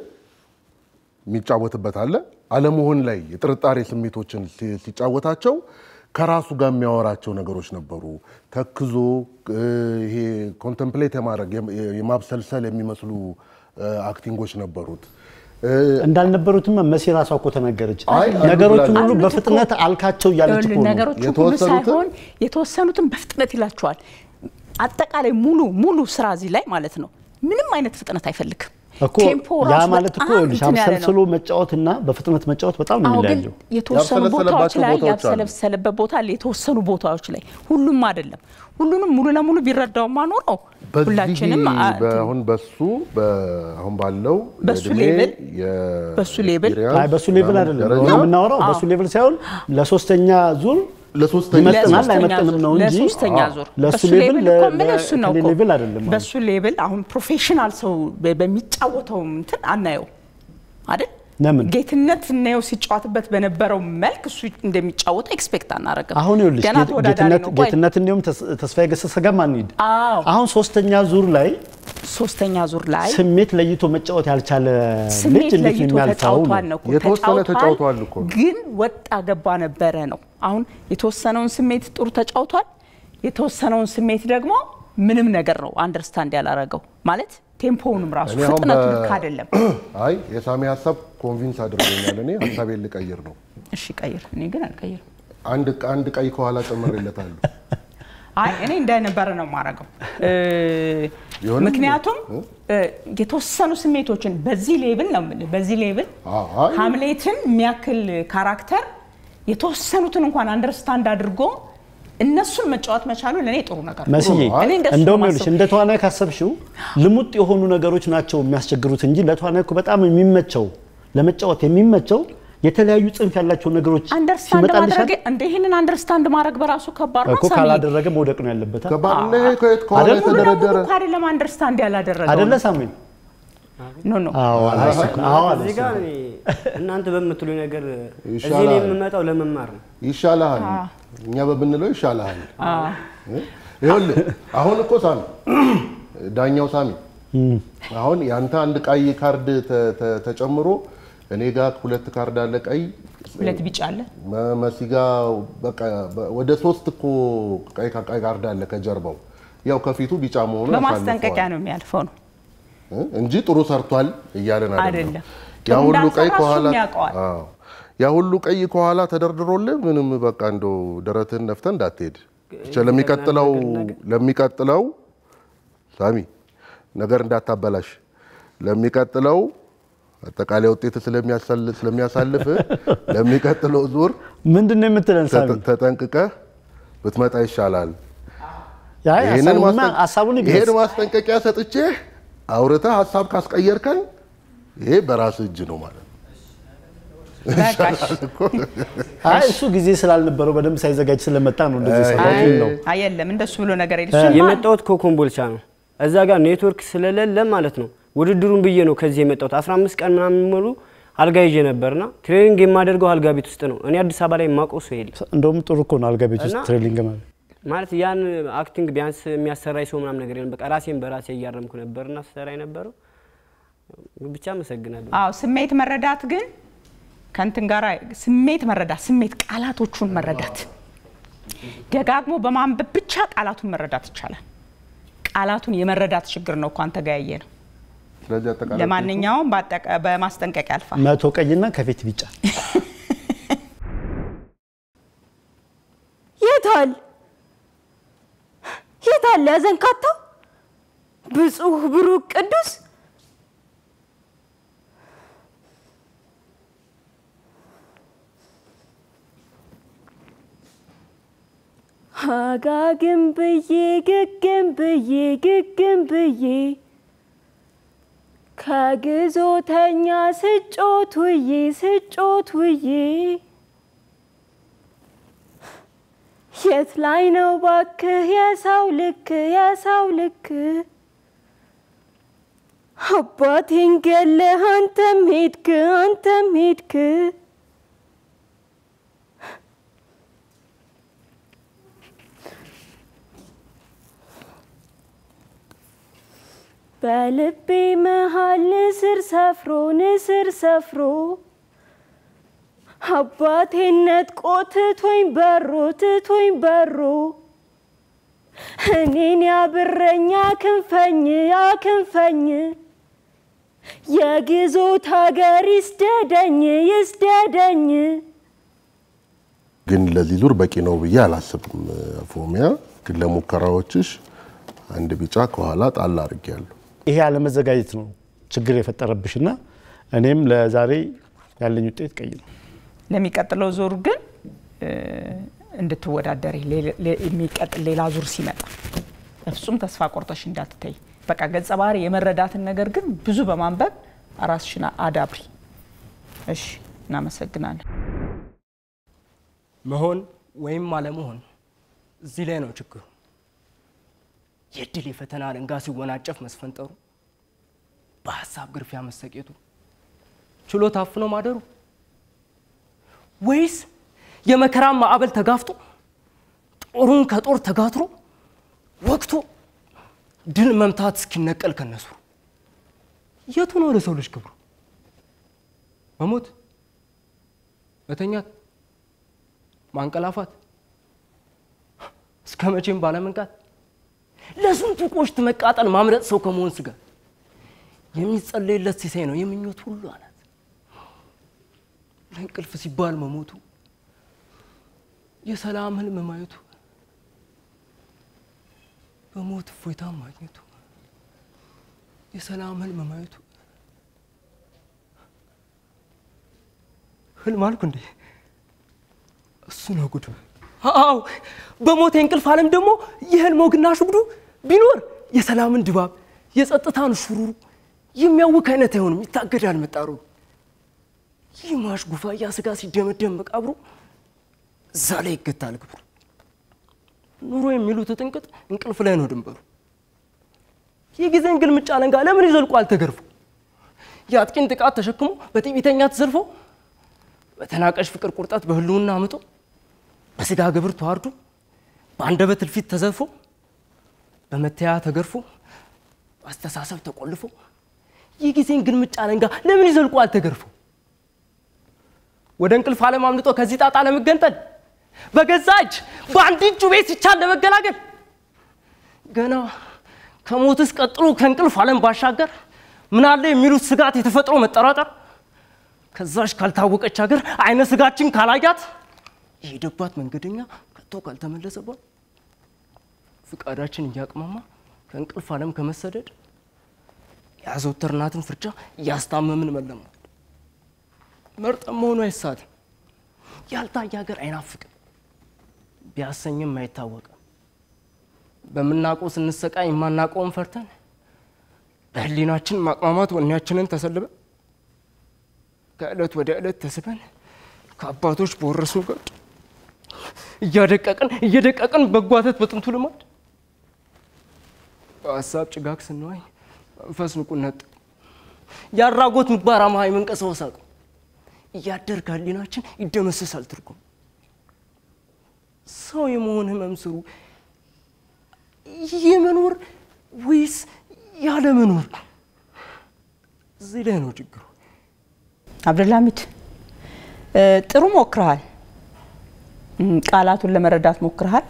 የሚጫወትበት አለ አለመሆን ላይ የጥርጣሬ ስሜቶችን ሲጫወታቸው ከራሱ ጋር የሚያወራቸው ነገሮች ነበሩ ተክዞ ይሄ ኮንቴምፕሌት የማድረግ የማብሰልሰል የሚመስሉ አክቲንጎች ነበሩት እንዳልነበሩትም መሲ ራሷ እኮ ተናገረች ነገሮችን ሁሉ በፍጥነት አልካቸው ያለች እኮ ነገሮችን ሁሉ ሳይሆን የተወሰኑትን በፍጥነት ይላቸዋል አጠቃላይ ሙሉ ሙሉ ስራ እዚህ ላይ ማለት ነው ምንም አይነት ፍጥነት አይፈልግም ቴምፖ ያ ማለት እኮ ያብሰልስሎ መጫወትና በፍጥነት መጫወት በጣም ነው የሚለየው የተወሰኑ ቦታዎች ላይ ያብሰለሰለበት ቦታ ላይ የተወሰኑ ቦታዎች ላይ ሁሉም አይደለም ሁሉንም ሙሉ ለሙሉ ቢረዳው ማኖረው ሁላችንም አሁን በሱ አሁን ባለው በሱ ሌቭል በሱ ሌቭል አይ በሱ ሌቭል አይደለም የምናወራው በሱ ሌቭል ሳይሆን ለሶስተኛ ዙር ለሶስተኛ ይመጣል አይመጣንም ነው እንጂ ለሶስተኛ ዙር ለሱ ሌቭል ለሌቭል አይደለም በሱ ሌቭል አሁን ፕሮፌሽናል ሰው በሚጫወተው እንትን አናየው አይደል ለምን ጌትነት ነው ሲጫወትበት በነበረው መልክ እሱ እንደሚጫወት ኤክስፔክት አናረጋም አሁን ይኸውልሽ ጌትነት ጌትነት እንደውም ተስፋዬ ገሰሰ ጋር ማን ይድ አሁን ሶስተኛ ዙር ላይ ሶስተኛ ዙር ላይ ስሜት ለይቶ መጫወት ያልቻለ ልጅ እንዴት ነው የሚያልፈው የተወሰነ ተጫውቷል እኮ ግን ወጣ ገባ ነበረ ነው አሁን የተወሰነውን ስሜት ጥሩ ተጫውቷል የተወሰነውን ስሜት ደግሞ ምንም ነገር ነው አንደርስታንድ ያላረጋው ማለት ቴምፖውንም ራሱ ፍጥነቱ ልክ አይደለም አይ የሳሚ ሐሳብ ኮንቪንስ አድርጎኛል እኔ ሐሳቤን ልቀይር ነው እሺ ቀይር እኔ ግን አልቀይርም አንድ አንድ ቀይ ከኋላ ጨምሬለታለሁ አይ እኔ እንደነበረ ነው ማረጋው ምክንያቱም የተወሰኑ ስሜቶችን በዚህ ሌቭል ነው በዚህ ሌቭል ሀምሌትን የሚያክል ካራክተር የተወሰኑትን እንኳን አንደርስታንድ አድርጎ እነሱን መጫወት መቻሉ ለኔ ጥሩ ነገር ነው መስዬ እንደውም ይልሽ እንደ ተዋናይ ካሰብሽው ልሙጥ የሆኑ ነገሮች ናቸው የሚያስቸግሩት እንጂ ለተዋናይ እኮ በጣም የሚመቸው ለመጫወት የሚመቸው የተለያዩ ጽንፍ ያላቸው ነገሮች ሲመጣልሽ እንደ ይሄንን አንደርስታንድ ማድረግ በራሱ ከባድ ነው እኮ ካላደረገ መውደቅ ነው ያለበት ከባድ ነው ከየት ከሆነ ተደረደረ አይደለም አንደርስታንድ ያላደረገው አይደለ ሳሚ ኖ ኖ አዎ አዎ እዚህ ጋር እናንተ በመትሉ ነገር እዚህ ላይ የምመጣው ለመማር ነው ይሻላል እኛ በብንለው ይሻላል ይኸውልህ አሁን እኮ ሳሚ ዳኛው ሳሚ አሁን ያንተ አንድ ቀይ ካርድ ተጨምሮ እኔ ጋር ሁለት ካርድ አለ ቀይ ሁለት ቢጫ አለ መሲጋ በቃ ወደ ሶስት እኮ ቀይ ቀይ ካርድ አለ ከጀርባው ያው ከፊቱ ቢጫ መሆኑ በማስጠንቀቂያ ነው የሚያልፈው ነው እንጂ ጥሩ ሰርቷል እያለን አይደለም ያ ሁሉ ቀይ ከኋላ አዎ ያ ሁሉ ቀይ ከኋላ ተደርድሮልህ ምንም በቃ እንደው ደረትን ነፍተን እንዳትሄድ እቺ ለሚቀጥለው ለሚቀጥለው ሳሚ ነገር እንዳታበላሽ ለሚቀጥለው አጠቃላይ ውጤት ስለሚያሳልፍ ስለሚያሳልፍ ለሚቀጥለው ዙር ምንድነው የምትለን ሳሚ ተጠንቅቀህ ብትመጣ ይሻላል ያ ያሳውና አሳቡን ይገስ ይሄን ማስጠንቀቂያ ሰጥቼ አውርተህ ሐሳብ ካስቀየርከን ይሄ በራስ እጅ ነው ማለት አይ እሱ ጊዜ ስላልነበረው በደም ሳይዘጋጅ ስለመጣ ነው እንደዚህ ሰዓት ነው አይደለም እንደሱ ብሎ ነገር አይደለም የመጣሁት ኮኮምቦልቻ ነው እዛ ጋር ኔትወርክ ስለሌለ ማለት ነው ውድድሩን ብዬ ነው ከዚህ የመጣሁት አስራ አምስት ቀን ምናምን ሙሉ አልጋ ይዤ ነበርና ትሬኒንግ የማደርገው አልጋ ቤት ውስጥ ነው እኔ አዲስ አበባ ላይ ማቆ ሰው የለም እንደውም ጥሩ እኮ ነው አልጋ ቤት ውስጥ ትሬኒንግ ማለት ማለት ያን አክቲንግ ቢያንስ የሚያሰራይ ሰው ምናምን ነገር የለም በቃ ራሴን በራሴ እያረምኩ ነበርና ሰራይ ነበረው ብቻ መሰግናለሁ አዎ ስሜት መረዳት ግን ከንትን ጋር ስሜት መረዳት ስሜት ቃላቶቹን መረዳት ደጋግሞ በማንበብ ብቻ ቃላቱን መረዳት ይቻላል ቃላቱን የመረዳት ችግር ነው እንኳን ተጋያየ ነው ስለዚህ አጠቃላይ ለማንኛውም በማስጠንቀቂያ አልፋ መቶ ቀይና ከፊት ቢጫ የታል የታል ያዘንካታው ብፁዕ ብሩክ ቅዱስ አጋግም ብዬ ግግም ብዬ ግግም ብዬ ከግዞተኛ ስጮት ውዬ ስጮት ውዬ የት ላይ ነው ባክህ የሰው ልክ የሰው ልክ አባቴን ገለህ አንተም ሄድክ አንተም ሄድክ በልቤ መሃል ንስር ሰፍሮ ንስር ሰፍሮ አባቴን ነጥቆ ትቶኝ በሮ ትቶኝ በሮ እኔን ያብረኝ አክንፈኝ አክንፈኝ የግዞት ሀገር ይስደደኝ ይስደደኝ ግን ለዚህ ዙር በቂ ነው ብዬ አላስብም ፎሚያ ግን ለሙከራዎችሽ አንድ ቢጫ ከኋላ ጣል አድርጌያለሁ ይሄ አለመዘጋጀት ነው ችግር የፈጠረብሽና እኔም ለዛሬ ያለኝ ውጤት ቀይ ነው ለሚቀጥለው ዙር ግን እንድትወዳደሪ ለሚቀጥል ሌላ ዙር ሲመጣ ፍጹም ተስፋ ቆርጠሽ እንዳትተይ በቃ ገጸ ባህሪ የመረዳትን ነገር ግን ብዙ በማንበብ ራስሽና አዳብሪ እሺ እናመሰግናለን መሆን ወይም አለመሆን እዚህ ላይ ነው ችግሩ የድል የፈተና አለንጋ ሲወናጨፍ መስፈንጠሩ በሐሳብ ግርፊያ መሰቄቱ ችሎታ አፍኖ ማደሩ ወይስ የመከራ ማዕበል ተጋፍጦ ጦሩን ከጦር ተጋትሮ ወቅቱ ድል መምታት እስኪነቀል ከነሱ የቱ ነው ለሰው ልጅ ክብሩ መሞት መተኛት ማንቀላፋት እስከ መቼም ባለመንቃት ለስንቱ ቆሽት መቃጠል ማምረጥ ሰው ከመሆን ስጋ የሚጸለይለት ሲሳይ ነው የምኞት ሁሉ አላት ለእንቅልፍ ሲባል መሞቱ የሰላም ህልም ማየቱ በሞት እፎይታ ማግኘቱ የሰላም ህልም ማየቱ ህልም አልኩ እንዴ እሱ ነው ጉዱ አው በሞት እንቅልፍ ዓለም ደግሞ የህልም ወግና ሽጉዱ ቢኖር የሰላምን ድባብ የጸጥታን ሹሩሩ የሚያውክ አይነት አይሆንም ይታገዳል መጣሩ ይማሽ ጉፋያ ስጋ ሲደመደም መቃብሩ እዛ ላይ ይገታል ግብሩ ኑሮ የሚሉት ጥንቅጥ እንቅልፍ ላይ ነው ድንበሩ የጊዜን ግልምጫ ለንጋ ለምን ይዘልቋል ተገርፎ ያጥቂን ጥቃት ተሸክሞ በጥቢተኛ ተዘልፎ በተናቀሽ ፍቅር ቁርጣት በህልውና አምጦ በስጋ ግብር ተዋርዶ በአንደበት ልፊት ተዘልፎ በመተያ ተገርፎ አስተሳሰብ ተቆልፎ የጊዜን ግልምጫ ለንጋ ለምን ይዘልቋል ተገርፎ ወደ እንቅልፍ ዓለም አምልጦ ከዚህ ጣጣ ለመገንጠል በገዛጅ በአንድ እጁ ቤት ሲቻል ለመገላገል ገና ከሞትስ ቀጥሎ ከእንቅልፍ ዓለም ባሻገር ምን አለ የሚሉት ስጋት የተፈጥሮ መጠራጠር ከዛሽ ካልታወቀች ሀገር አይነ ስጋችን ካላያት የሄደባት መንገደኛ ከቶ ካልተመለሰባት ፍቃዳችን እያቅማማ ከእንቅልፍ ዓለም ከመሰደድ ያዘውተርናትን ፍርጃ ያስታመምን መለማ መርጠም መሆኑ አይሳት ያልታየ ሀገር አይናፍቅም ቢያሰኝም አይታወቅም በመናቆ ስንሰቃይ ማናቆም ፈርተን በህሊናችን ማቅማማት ወኔያችንን ተሰልበ ከእለት ወደ እለት ተስበን ከአባቶች በወረሱ ጋር እያደቀቀን እየደቀቀን በጓተት በጥንቱ ልማድ በሐሳብ ጭጋግ ስንዋይ መንፈስ ንቁነት ያራጎት ምግባር አማይ መንቀሰው ሳቁ እያደር ጋሊናችን ይደመሰሳል ትርጉም ሰው የመሆን ህመም ስሩ የመኖር ወይስ ያለ መኖር እዚህ ላይ ነው ችግሩ አብዱልሐሚድ ጥሩ ሞክረሃል ቃላቱን ለመረዳት ሞክረሃል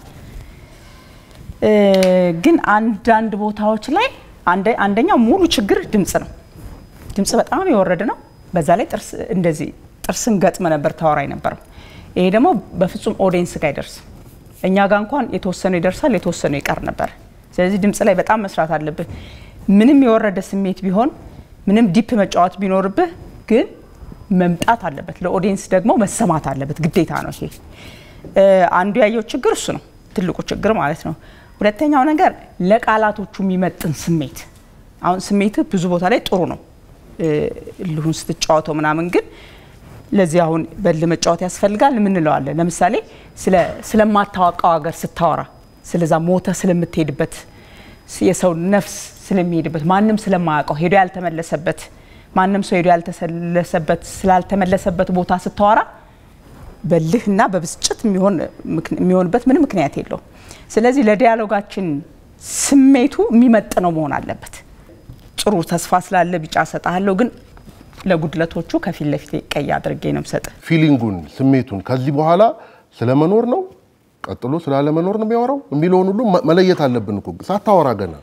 ግን አንድ አንድ ቦታዎች ላይ አንደኛው ሙሉ ችግር ድምጽ ነው ድምጽ በጣም የወረደ ነው በዛ ላይ ጥርስ እንደዚህ ጥርስን ገጥመ ነበር ታወራይ ነበር ይሄ ደግሞ በፍጹም ኦዲየንስ ጋር ይደርስ እኛ ጋር እንኳን የተወሰነ ይደርሳል የተወሰነ ይቀር ነበር ስለዚህ ድምጽ ላይ በጣም መስራት አለብህ ምንም የወረደ ስሜት ቢሆን ምንም ዲፕ መጫወት ቢኖርብህ ግን መምጣት አለበት ለኦዲየንስ ደግሞ መሰማት አለበት ግዴታ ነው ይሄ አንዱ ያየው ችግር እሱ ነው ትልቁ ችግር ማለት ነው ሁለተኛው ነገር ለቃላቶቹ የሚመጥን ስሜት አሁን ስሜት ብዙ ቦታ ላይ ጥሩ ነው ልሁን ስትጫወተው ምናምን ግን ለዚህ አሁን በል መጫወት ያስፈልጋል ምን እንለዋለን ለምሳሌ ስለ ስለማታወቀው ሀገር ስታወራ ስለዛ ሞተ ስለምትሄድበት የሰው ነፍስ ስለሚሄድበት ማንንም ስለማያውቀው ሄዶ ያልተመለሰበት ማንንም ሰው ሄዶ ያልተሰለሰበት ስላልተመለሰበት ቦታ ስታወራ በልህና በብስጭት የሚሆን የሚሆንበት ምንም ምክንያት የለው ስለዚህ ለዲያሎጋችን ስሜቱ የሚመጥነው መሆን አለበት ጥሩ ተስፋ ስላለ ቢጫ ሰጣለው ግን ለጉድለቶቹ ከፊል ለፊት ቀይ አድርጌ ነው ሰጠ ፊሊንጉን ስሜቱን ከዚህ በኋላ ስለመኖር ነው ቀጥሎ ስላለ መኖር ነው የሚያወራው የሚለውን ሁሉ መለየት አለብን እኮ ሳታወራ ገና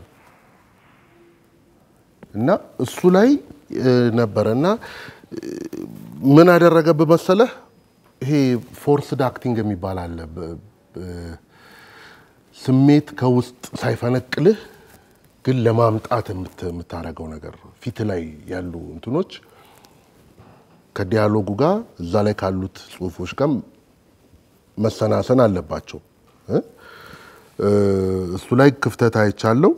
እና እሱ ላይ ነበርና ምን አደረገብ መሰለህ ይሄ ፎርስድ አክቲንግ የሚባል አለ ስሜት ከውስጥ ሳይፈነቅልህ ግን ለማምጣት የምታረገው ነገር ፊት ላይ ያሉ እንትኖች ከዲያሎጉ ጋር እዛ ላይ ካሉት ጽሁፎች ጋር መሰናሰን አለባቸው እሱ ላይ ክፍተት አይቻለው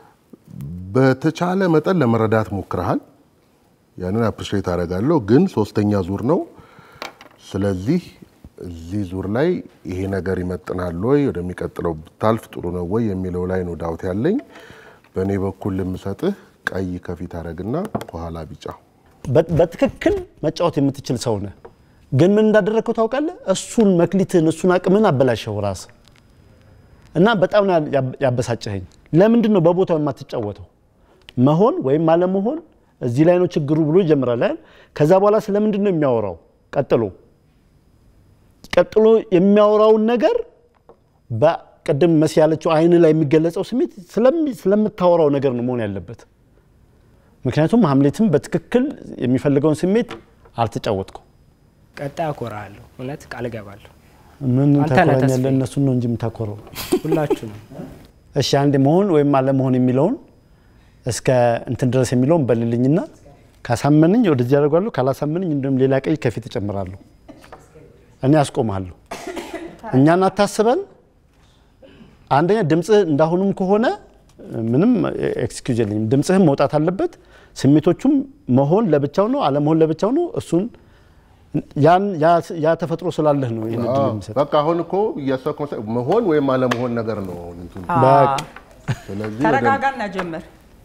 በተቻለ መጠን ለመረዳት ሞክረሃል ያንን አፕሪሺየት አደርጋለሁ ግን ሶስተኛ ዙር ነው ስለዚህ እዚህ ዙር ላይ ይሄ ነገር ይመጥናል ወይ ወደሚቀጥለው ብታልፍ ጥሩ ነው ወይ የሚለው ላይ ነው ዳውት ያለኝ በኔ በኩል ልምሰጥህ ቀይ ከፊት አረግና ከኋላ ቢጫ በትክክል መጫወት የምትችል ሰው ነህ ግን ምን እንዳደረከው ታውቃለህ እሱን መክሊትን እሱን አቅምን አበላሽው ራስ እና በጣም ያበሳጨኸኝ ለምንድን ነው በቦታው የማትጫወተው መሆን ወይም አለመሆን እዚህ ላይ ነው ችግሩ ብሎ ይጀምራል አይደል ከዛ በኋላ ስለምንድን ነው የሚያወራው ቀጥሎ ቀጥሎ የሚያወራው ነገር በቀደም መስያለችው አይን ላይ የሚገለጸው ስሜት ስለምታወራው ነገር ነው መሆን ያለበት ምክንያቱም ሐምሌትም በትክክል የሚፈልገውን ስሜት አልተጫወትኩም ቀጣ አኮራለሁ እውነት ቃል ገባለሁ ምን ታቆራኛለ እነሱ ነው እንጂ የምታቆረው ሁላችሁ ነው እሺ አንዴ መሆን ወይም አለመሆን የሚለውን እስከ እንትን ድረስ የሚለውን በልልኝና ካሳመነኝ ወደዚህ ያደርጋለሁ ካላሳመነኝ እንደም ሌላ ቀይ ከፊት ተጨምራለሁ እኔ አስቆማለሁ እኛን አታስበን አንደኛ ድምጽ እንዳሁኑም ከሆነ ምንም ኤክስኪዩዝ የለኝም ድምጽህም መውጣት አለበት ስሜቶቹም መሆን ለብቻው ነው አለመሆን ለብቻው ነው እሱን ያን ያ ተፈጥሮ ስላለህ ነው ይሄን ድል የሚሰጥ በቃ አሁን እኮ ያሰከው መሆን ወይም አለመሆን ነገር ነው እንትን በቃ ስለዚህ ተረጋጋና ጀምር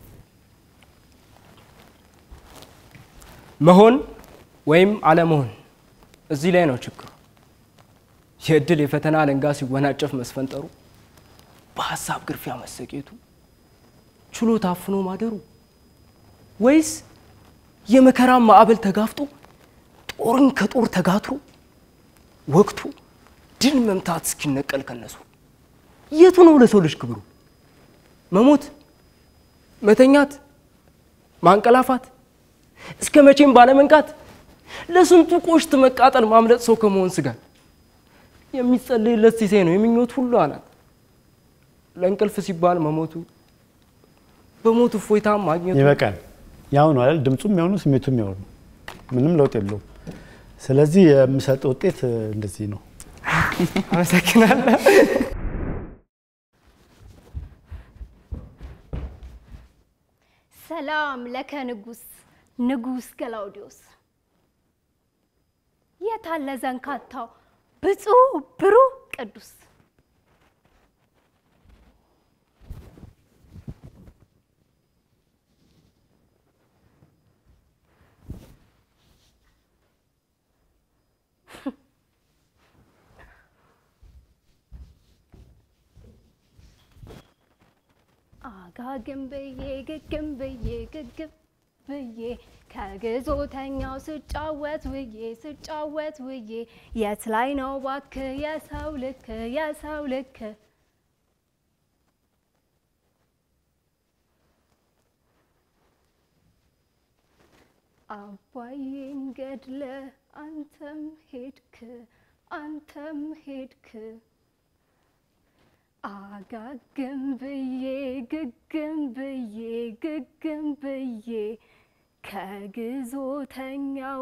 መሆን ወይም አለመሆን እዚህ ላይ ነው ችግሩ የድል የፈተና ለንጋ ሲወናጨፍ መስፈንጠሩ በሐሳብ ግርፊያ መሰቄቱ ችሎታ አፍኖ ማደሩ ወይስ የመከራ ማዕበል ተጋፍጦ ጦርን ከጦር ተጋትሮ ወቅቱ ድል መምታት እስኪነቀል ከነሱ የቱ ነው ለሰው ልጅ ክብሩ መሞት መተኛት ማንቀላፋት እስከ መቼም ባለመንቃት ለስንቱ ቆሽት መቃጠል ማምለጥ ሰው ከመሆን ስጋት የሚጸልይለት ሲሴ ነው የሚኞት ሁሉ አናት ለእንቅልፍ ሲባል መሞቱ በሞቱ ፎይታ ማግኘቱ ይበቃል ያው ነው አይደል ድምጹም ያው ነው ስሜቱም ያው ነው ምንም ለውጥ የለው ስለዚህ የምሰጠው ውጤት እንደዚህ ነው አመሰግናለሁ ሰላም ለከ ንጉስ ንጉስ ገላውዲዮስ የታለ ዘንካታው ብፁዕ ብሩህ ቅዱስ አጋግም ብዬ ግግም ብዬ ግግም ብዬ ከግዞተኛው ስጫወት ውዬ ስጫወት ውዬ የት ላይ ነው እባክህ የሰው ልክ የሰው ልክ አባዬን ገድለ አንተም ሄድክ አንተም ሄድክ አጋግም ብዬ ግግም ብዬ ግግም ብዬ ከግዞተኛው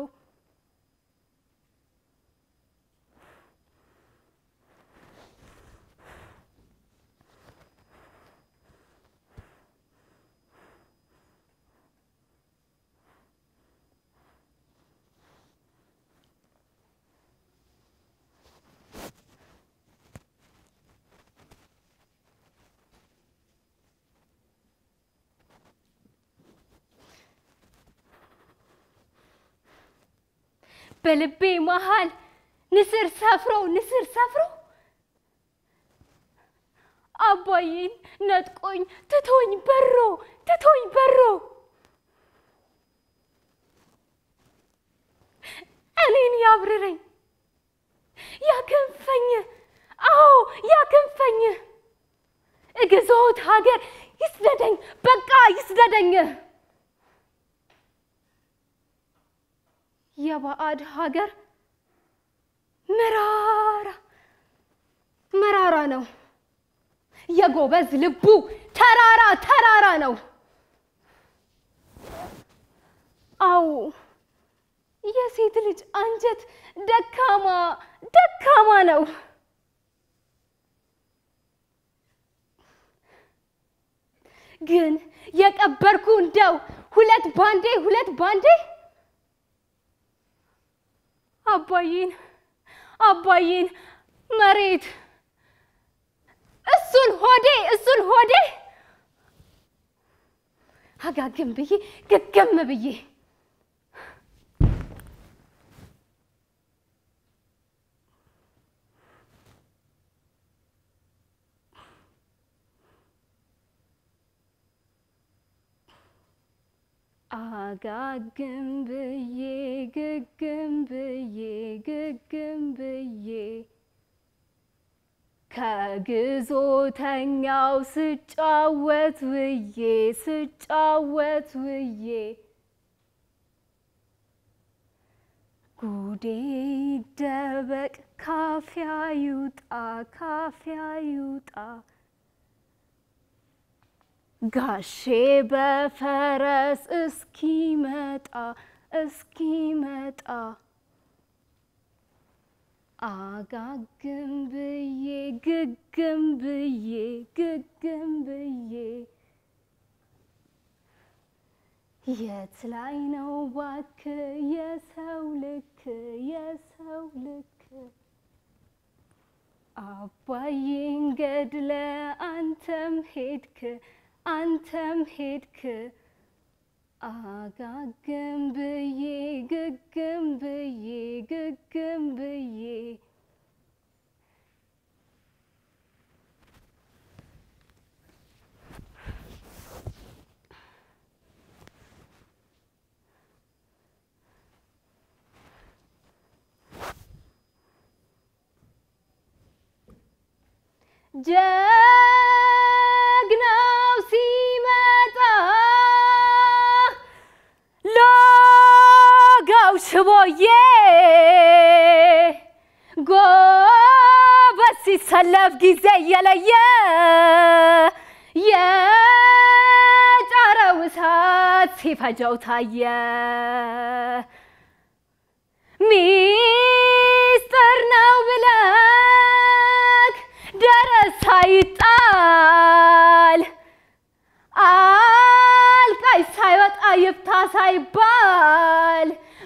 በልቤ መሃል ንስር ሰፍሮ ንስር ሰፍሮ አባዬን ነጥቆኝ ትቶኝ በሮ ትቶኝ በሮ እኔን ያብረረኝ ያከንፈኝ አዎ ያከንፈኝ እግዞት ሀገር ይስደደኝ በቃ ይስደደኝ የባዕድ ሀገር መራራ መራራ ነው የጎበዝ ልቡ ተራራ ተራራ ነው አው የሴት ልጅ አንጀት ደካማ ደካማ ነው ግን የቀበርኩ እንደው ሁለት ባንዴ ሁለት ባንዴ አባዬን አባዬን መሬት እሱን ሆዴ እሱን ሆዴ አጋግም ብዬ ግግም ብዬ አጋግም ብዬ ግግም ብዬ ግግም ብዬ ከግዞተኛው ስጫወት ውዬ ስጫወት ውዬ ጉዴ ይደበቅ ካፊያ ይውጣ ካፊያ ይውጣ ጋሼ በፈረስ እስኪመጣ እስኪመጣ አጋግም ብዬ ግግም ብዬ ግግም ብዬ የት ላይ ነው እባክህ የሰው ልክ የሰው ልክ አባዬን ገድለ አንተም ሄድክ አንተም ሄድክ አጋግም ብዬ ግግም ብዬ ግግም ብዬ ጀግናው ሲመጣ ሎጋው ሽቦዬ ጎበዝ ሲሰለፍ ጊዜ እየለየ የጫረው እሳት ሲፈጀው ታየ ሚስጥር ነው ብለህ ደረስ ሳይጣል አልቃይ ሳይወጣ ይፍታ ሳይባል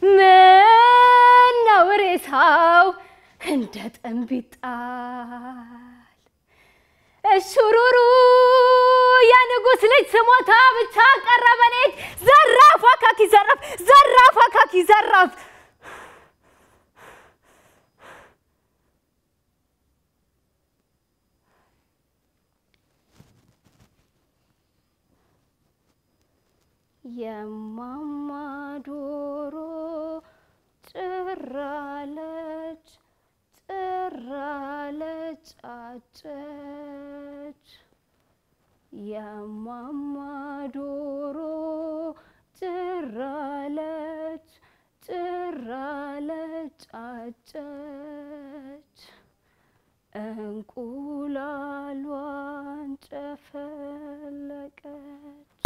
ምን ነው ሬሳው እንደ ጥንብ ይጣል እሹሩሩ የንጉሥ ልጅ ስሞታ ብቻ ቀረበኔት ዘራፍ አካኪ ዘራፍ ዘራፍ አካኪ ዘራፍ የማማ ዶሮ ጭራለች ጭራለች ጫጨች የማማ ዶሮ ጭራለች ጭራለች ጫጨች እንቁላሏን ጨፈለቀች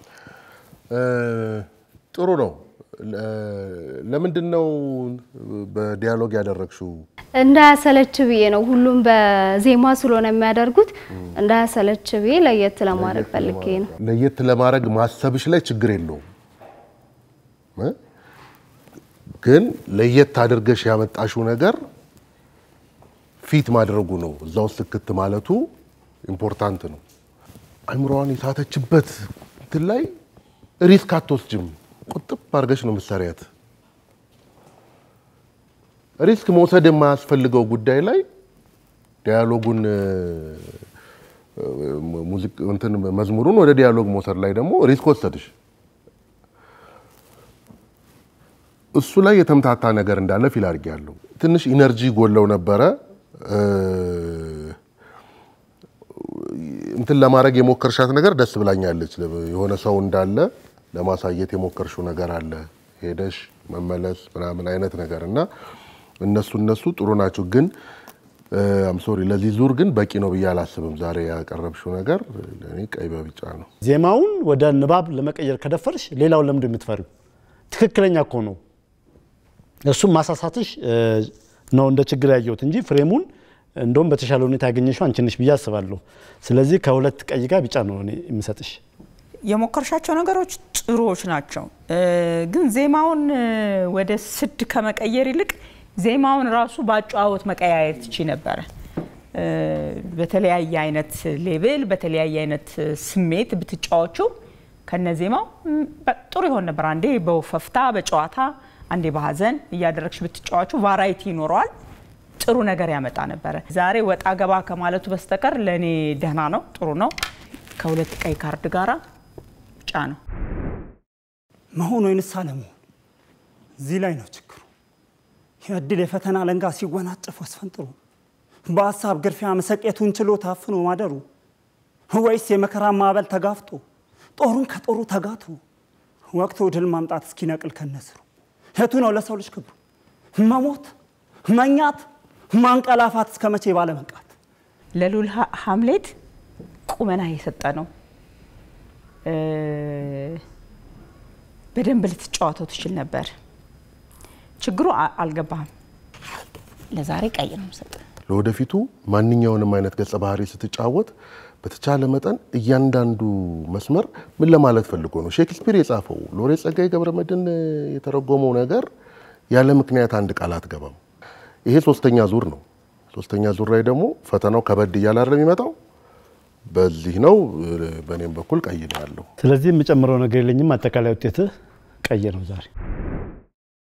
ጥሩ ነው ለምንድነው በዲያሎግ ያደረግሽው እንዳያሰለች ብዬ ነው ሁሉም በዜማ ስለሆነ የሚያደርጉት እንዳያሰለች ብዬ ለየት ለማድረግ ፈልጌ ነው ለየት ለማድረግ ማሰብሽ ላይ ችግር የለውም ግን ለየት አድርገሽ ያመጣሽው ነገር ፊት ማድረጉ ነው እዛው ስክት ማለቱ ኢምፖርታንት ነው አይምሮዋን የሳተችበት እንትን ላይ ሪስክ አትወስጂም ቁጥብ አድርገሽ ነው መሰሪያት ሪስክ መውሰድ የማያስፈልገው ጉዳይ ላይ ዲያሎጉን ሙዚቃ እንትን መዝሙሩን ወደ ዲያሎግ መውሰድ ላይ ደግሞ ሪስክ ወሰድሽ እሱ ላይ የተምታታ ነገር እንዳለ ፊል አድርጌያለሁ ትንሽ ኢነርጂ ጎለው ነበረ እንትን ለማድረግ የሞከርሻት ነገር ደስ ብላኛለች የሆነ ሰው እንዳለ ለማሳየት የሞከርሽው ነገር አለ ሄደሽ መመለስ ምናምን አይነት ነገርና እነሱ እነሱ ጥሩ ናቸው ግን አም ሶሪ ለዚህ ዙር ግን በቂ ነው ብዬ አላስብም ዛሬ ያቀረብሽው ነገር ለኔ ቀይ በቢጫ ነው ዜማውን ወደ ንባብ ለመቀየር ከደፈርሽ ሌላው ለምንድን ነው የምትፈሪው ትክክለኛ እኮ ነው እሱም ማሳሳትሽ ነው እንደ ችግር ያየሁት እንጂ ፍሬሙን እንደውም በተሻለ ሁኔታ ያገኘሽው አንቺ ነሽ ብዬ አስባለሁ ስለዚህ ከሁለት ቀይ ጋር ቢጫ ነው እኔ የምሰጥሽ የሞከርሻቸው ነገሮች ጥሩዎች ናቸው ግን ዜማውን ወደ ስድ ከመቀየር ይልቅ ዜማውን ራሱ ባጫወት መቀያየር ትቺ ነበር በተለያየ አይነት ሌቭል በተለያየ አይነት ስሜት ብትጫወቹ ከነዜማው ጥሩ ይሆን ነበር አንዴ በወፈፍታ በጨዋታ አንዴ በሐዘን እያደረግሽ ብትጫወቹ ቫራይቲ ይኖራል ጥሩ ነገር ያመጣ ነበር ዛሬ ወጣ ገባ ከማለቱ በስተቀር ለኔ ደህና ነው ጥሩ ነው ከሁለት ቀይ ካርድ ጋራ ጫ ነው መሆኑ ይንሳለሙ እዚህ ላይ ነው ችግሩ የእድል የፈተና ለንጋ ሲወናጨፍ ወስፈንጥሩ በሐሳብ ግርፊያ መሰቀቱን ችሎ ታፍኖ ማደሩ ወይስ የመከራ ማዕበል ተጋፍጦ ጦሩን ከጦሩ ተጋቱ ወቅቱ ድል ማምጣት እስኪነቅል ከነስሩ የቱ ነው ለሰው ልጅ ክብሩ መሞት መኛት ማንቀላፋት እስከመቼ ባለ መንቃት ለሉል ሐምሌት ቁመና የሰጠ ነው በደንብ ልትጫወተው ትችል ነበር ችግሩ አልገባም ለዛሬ ቀይ ነው ሰጠ ለወደፊቱ ማንኛውንም አይነት ገጸ ባህሪ ስትጫወት በተቻለ መጠን እያንዳንዱ መስመር ምን ለማለት ፈልጎ ነው ሼክስፒር የጻፈው ሎሬት ጸጋዬ ገብረመድህን የተረጎመው ነገር ያለ ምክንያት አንድ ቃል አትገባም ይሄ ሶስተኛ ዙር ነው ሶስተኛ ዙር ላይ ደግሞ ፈተናው ከበድ ይያለ አይደለም ይመጣው በዚህ ነው በኔም በኩል ቀይ ነው ያለው ስለዚህ የምጨምረው ነገር የለኝም አጠቃላይ ውጤት ቀይ ነው ዛሬ